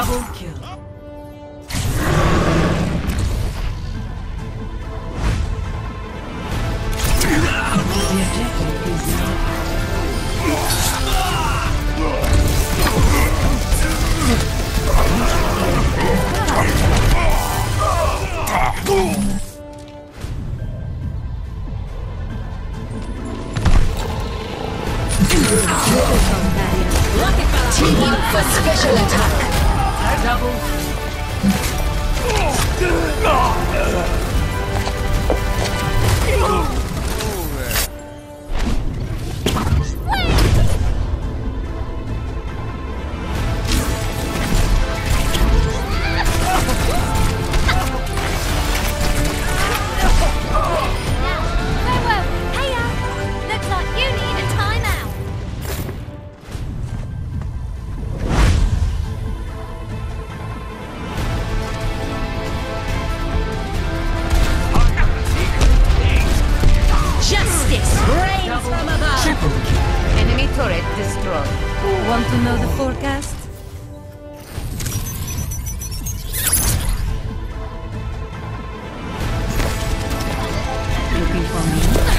Double kill. The objective is not. Team for special attack. Double. Enemy turret destroyed. Want to know the forecast? Looking for me?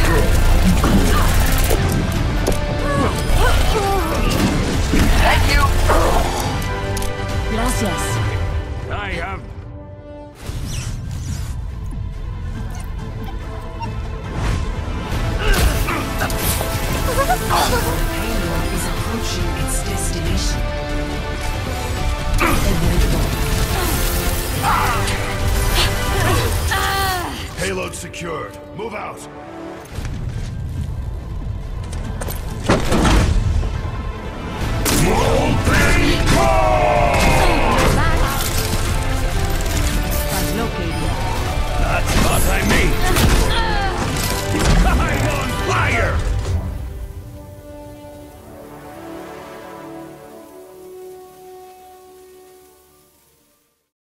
Thank you! Gracias. I have... Payload is approaching its destination. Payload secured. Move out.